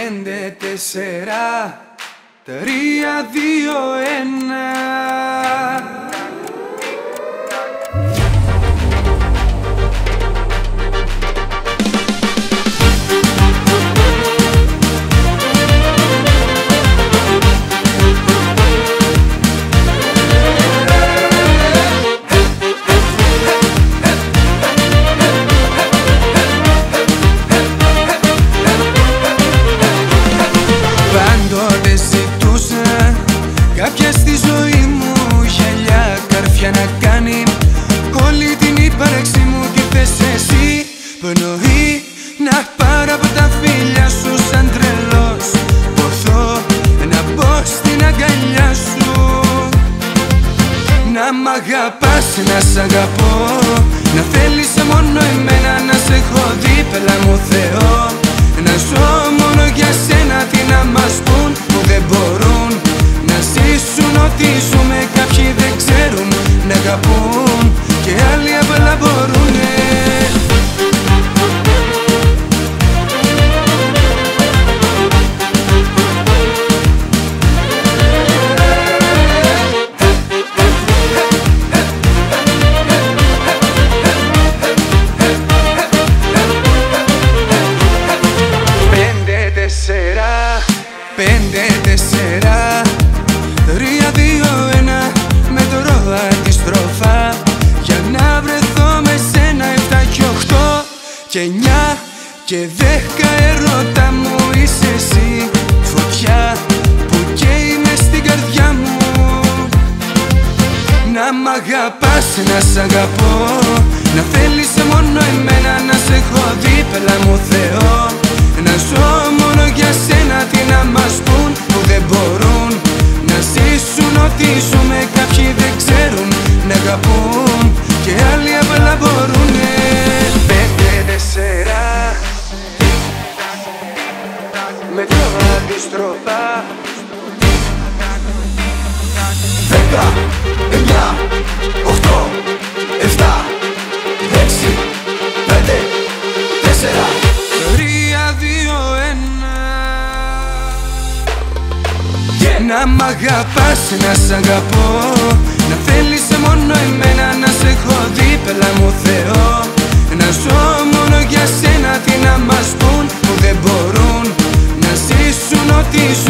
5, 4, 3, 2, 1. Πάντοτε ζητούσα κάποια στη ζωή μου γυαλιά, καρφιά να κάνει όλη την ύπαρξη μου κι θες εσύ πνοή να πάρω από τα φίλια σου σαν τρελός, ποθώ να μπω στην αγκαλιά σου. Να μ' αγαπάς, να σ' αγαπώ, να θέλεις μόνο εμένα, να σε έχω δίπλα μου Θεό. Να ζω μόνο για σένα, τι να μας πουν που δεν μπορούν να ζήσουν ό,τι ζούμε. Κάποιοι δεν ξέρουν να αγαπούν και άλλοι απλά μπορούνε. Πέντε, 4, 3, 2, 1. Μετρώ αντιστροφά για να βρεθώ με σένα. 7 και 8 και 9 και 10. Ερώτα μου είσαι εσύ, φωτιά που καίει μες στην καρδιά μου. Να μ' αγαπάς, να σ' αγαπώ, να θέλεις μόνο εμένα, να σε έχω δίπλα μου Θεό. Να ζω μόνο για σένα, τι να μας πουν που δεν μπορούν να ζήσουν ό,τι ζούμε. Κάποιοι δεν ξέρουν να αγαπούν και άλλοι απλά μπορούνε. 5, 4, μετρώ αντιστροφά. 10, 9, 8, 7, 6, 5, 4. Να μ' αγαπάς, να σ' αγαπώ, να θέλεις μόνο εμένα, να σε έχω δίπλα μου Θεό. Να ζω μόνο για σένα, τι να μας πουν που δεν μπορούν να ζήσουν ό,τι ζουν.